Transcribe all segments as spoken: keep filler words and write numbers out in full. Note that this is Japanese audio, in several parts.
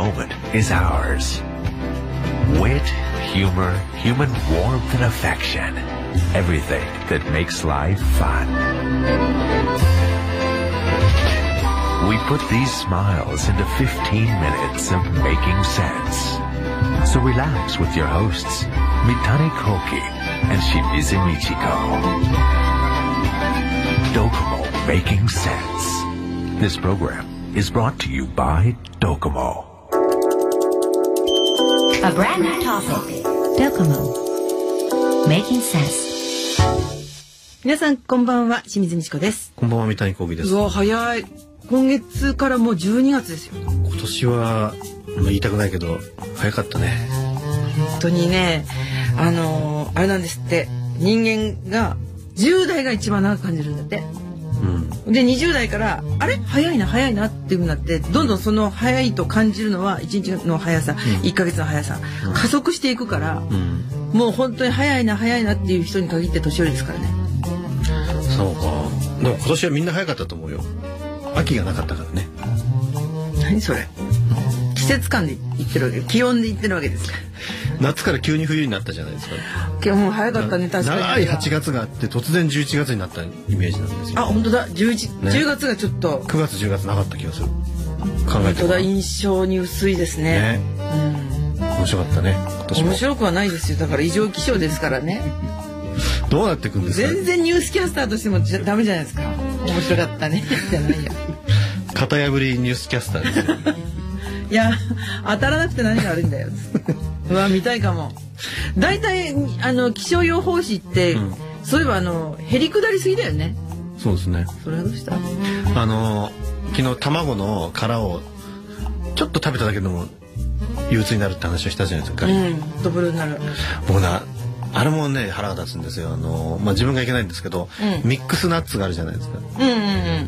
moment is ours. Wit, humor, human warmth and affection. Everything that makes life fun. We put these smiles into fifteen minutes of making sense. So relax with your hosts, Mitani Koki and Shimizu Michiko. Docomo Making Sense. This program is brought to you by Docomo. A brand new topic. Docomo. Making sense. 皆さんこんばんは、清水美智子です。 こんばんは、三谷幸喜です。 うわ早い。今月からもうじゅうにがつですよ。 今年は言いたくないけど早かったね。 本当にね、あのー、あれなんですって。人間がじゅう代が一番長く感じるんだって。うん、でにじゅう代からあれ早いな早いなっていう風になって、どんどんその早いと感じるのはいちにちの速さ、うん、いっかげつの速さ、うん、加速していくから、うん、もう本当に早いな早いなっていう人に限って年寄りですからね。 そうか。でも今年はみんな早かったと思うよ。秋がなかったからね。 何それ。季節感で言ってるわけ、気温で言ってるわけですか。 夏から急に冬になったじゃないですか。 今日も早かったね、確かに。 長いはちがつがあって突然じゅういちがつになったイメージなんですよ。 あ、本当だ。じゅういち、ね、じゅうがつがちょっとくがつじゅうがつなかった気がする。考えて本当だ、印象に薄いですね。ね、 うん、面白かったね。今年も面白くはないですよ。だから異常気象ですからね。 どうなっていくんですか。 全然ニュースキャスターとしてもじゃダメじゃないですか。面白かったねじゃないよ。 型破りニュースキャスターですよ。 いや当たらなくて何が悪いんだよ。うわ見たいかも。だいたいあの気象予報士って、うん、そういえばあのへりくだりすぎだよね。 そうですね。 それはどうした。 あの昨日卵の殻をちょっと食べただけでも憂鬱になるって話をしたじゃないですか。 うんドブルになる。 僕なあれもね腹が立つんですよ。あの、まあ、自分がいけないんですけど、うん、ミックスナッツがあるじゃないですか。うんうんうん、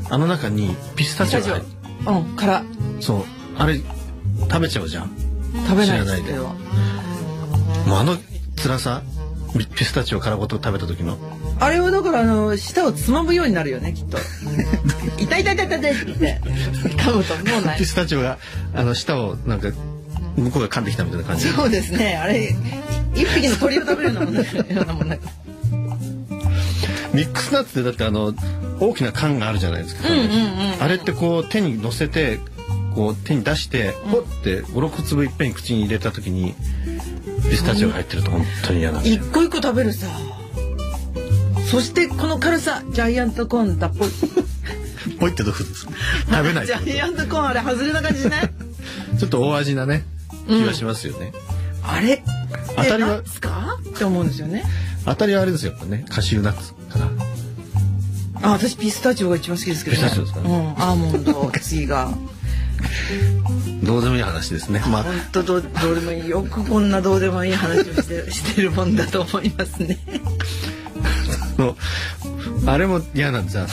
あの中にピスタチオが入る。 うん殻。そうあれ食べちゃうじゃん。 食べないですけど。 もうあの辛さ、ピスタチオ殻ごと食べた時の。 あれはだからあの舌をつまむようになるよねきっと。痛い痛い痛い痛い痛いって噛むともうない。 ピスタチオがあの舌をなんか向こうが噛んできたみたいな感じ。 そうですね。あれ一匹の鳥を食べるようなもんだようなもんだ。 ミックスナッツってだってあの大きな缶があるじゃないですか。あれってこう手に乗せてこう手に出してポッてごろくつぶいっぺんに口に入れた時にピスタチオが入ってると本当に嫌なんですよ。 一個一個食べるさ。そしてこの軽さジャイアントコーンだっぽい。 ポイってどうです食べない。 ジャイアントコーンあれ外れな感じしない？ ちょっと大味なね気がしますよね。 うん、あれ当たりはですかって思うんですよね。 当たりはあれですよね。カシューナッツかな。 あ、私ピスタチオが一番好きですけどね。 ピスタチオですかね。 うん、アーモンド次が。 どうでもいい話ですね。 まあ本当どうどうでもいい。よくこんなどうでもいい話をしてしてるもんだと思いますね。 のあれも嫌なんですよ。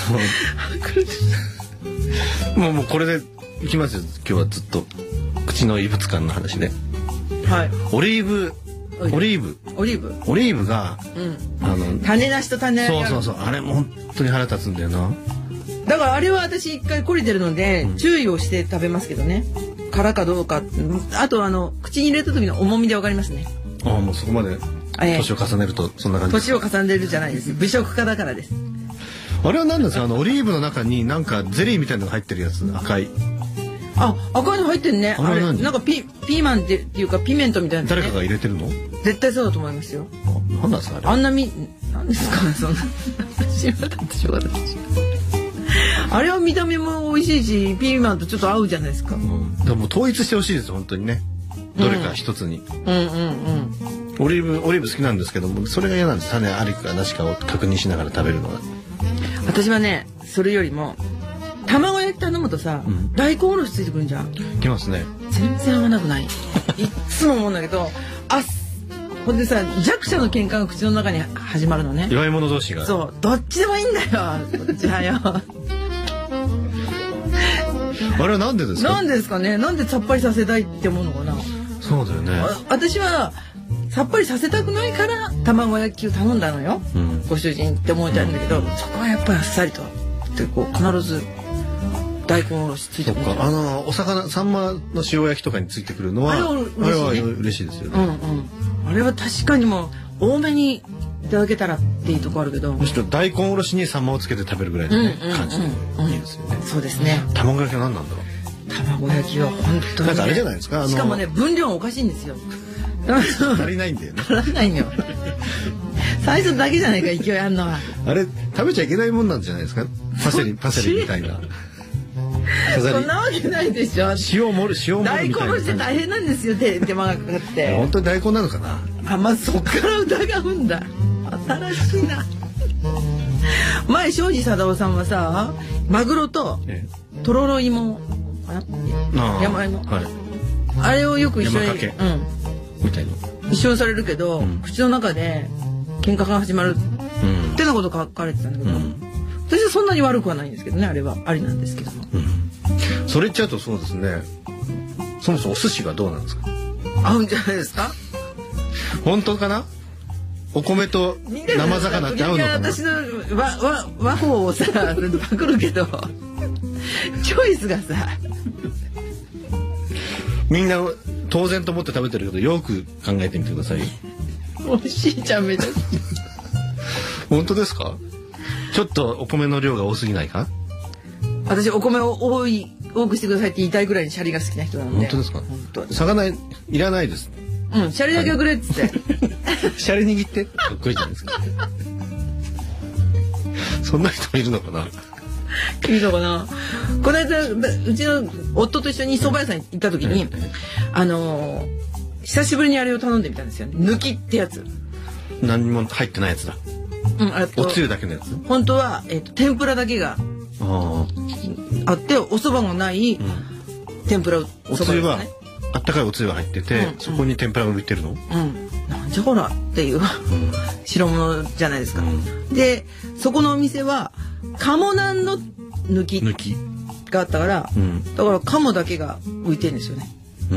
もうもうこれでいきますよ。今日はずっと口の異物感の話で。 はい。 オリーブオリーブオリーブオリーブが、うん、あの種なしと種あり。 そうそうそう。あれも本当に腹立つんだよな。 だからあれは私一回懲りてるので、うん、注意をして食べますけどね。殻かどうか。あとあの口に入れた時の重みでわかりますね。 ああもうそこまで年を重ねるとそんな感じ。 年を重ねるじゃないです。美食家だからです。 あれは何ですか。あのオリーブの中になんかゼリーみたいなのが入ってるやつ赤い。 あ赤いの入ってんね。 あれなんかピピーマンっていうかピメントみたいな、ね。 誰かが入れてるの？ 絶対そうだと思いますよ。 あ、なんですかあれ。 あんなみなんですかねそんな。知らなかったしょうがない。あれは見た目も美味しいしピーマンとちょっと合うじゃないですか。うん、 でも統一してほしいです本当にね。どれか一つに。 うん、うんうんうんオリーブオリーブ好きなんですけどもそれが嫌なんです。種ありかなしかを確認しながら食べるのが。 私はねそれよりも卵焼き頼むとさ、うん、大根おろしついてくるんじゃん。 きますね。 全然合わなくない。いっつも思うんだけどあほんでさ弱者の喧嘩が口の中に始まるのね。 弱い者同士が。 そうどっちでもいいんだよ。こっちはよ。 あれはなんでですか。 なんですかね。なんでさっぱりさせたいって思うのかな。 そうだよね。 私はさっぱりさせたくないから卵焼きを頼んだのよ、うん、ご主人って思いたいんだけど、うん、そこはやっぱりあっさりとってこう必ず大根おろしついてくる。 そっか、あのお魚サンマの塩焼きとかについてくるのはあれは嬉しいですよね。 うんうん。あれは確かにもう多めにいただけたらっていうところあるけど、 むしろ大根おろしにサンマをつけて食べるぐらいの、ねうんうんうん、感じでいいですよね。 そうですね。 卵焼きは何なんだろう。 卵焼きは本当に、ね、 なんかあれじゃないですか。あのしかもね分量おかしいんですよ。 足りないんだよね。 足りないのよ。最初だけじゃないか勢いあんのは。 あれ食べちゃいけないもんなんじゃないですか。パセリパセリみたいな。 そんなわけないでしょ。 塩盛る塩盛るみたいな。 大根おろしって大変なんですよ。手手間がかかって。 本当に大根なのかな。 あ、まずそっから疑うんだ。新しいな。前庄司貞夫さんはさ、マグロととろろ芋かな、山芋、はい、あれをよく一緒に、うん、 みたいな一緒にされるけど、うん、口の中で喧嘩が始まるってなこと書かれてたんだけど、うん、私はそんなに悪くはないんですけどね。あれはありなんですけども、うん、 それ言っちゃうとそうですね。そもそもお寿司がどうなんですか。 合うんじゃないですか。 本当かな。お米と生魚って合うのかな。 私の和和和法をさパクるけどチョイスがさ、 みんな当然と思って食べてるけどよく考えてみてください。 美味しいじゃんめちゃくちゃ。 本当ですか。ちょっとお米の量が多すぎないか。 私お米を多い多くしてくださいって言いたいぐらいにシャリが好きな人なので。 本当ですか。魚いらないです。 うん、シャリだけくれっつって。 シャリ握ってかっこいいじゃないですか。そんな人いるのかな。 いいのかな。この間うちの夫と一緒に蕎麦屋さんに行った時に、あのー、久しぶりにあれを頼んでみたんですよね。抜きってやつ。 何にも入ってないやつだ。 うん、あおつゆだけのやつ。 本当はえっと天ぷらだけがああってお蕎麦もない、うん、天ぷらおつゆはあったかいおつゆが入ってて、うん、そこに天ぷらが浮いてるの。うん、 なんじゃこらっていう、うん、白物じゃないですか。うん、でそこのお店は鴨なんの抜き抜きがあったから、うん、だから鴨だけが浮いてるんですよね。うん、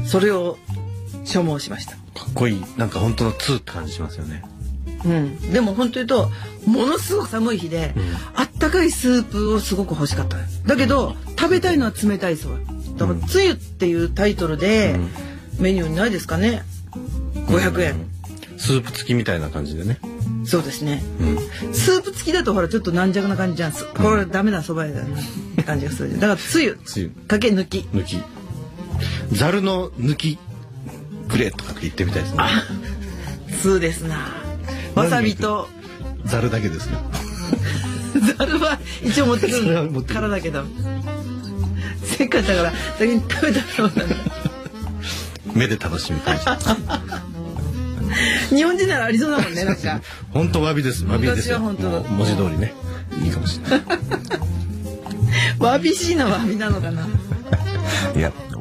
それを所望しました。 かっこいい。なんか本当のツーって感じしますよね。 うん、でも本当言うとものすごく寒い日で、うん、あったかいスープをすごく欲しかった。だけど食べたいのは冷たいそば。だからつゆっていうタイトルで、うん、メニューにないですかね。ごひゃくえん、うん、 スープ付きみたいな感じでね。 そうですね、うん、スープ付きだとほらちょっと軟弱な感じじゃん。これダメなそば屋だねって感じがする。だからつゆつゆかけ抜き抜きざるの抜きくれとかって言ってみたいですね。 あ、そうですな。わさびとざるだけですね。 ざるは一応持ってくるからだけど、せっかくだから先に食べたら目で楽しむ感じ。 日本人ならありそうだもんね。なんか本当わびです。わびですよ。文字通りね。いいかもしれない。 わびしいのわびなのかな。 いや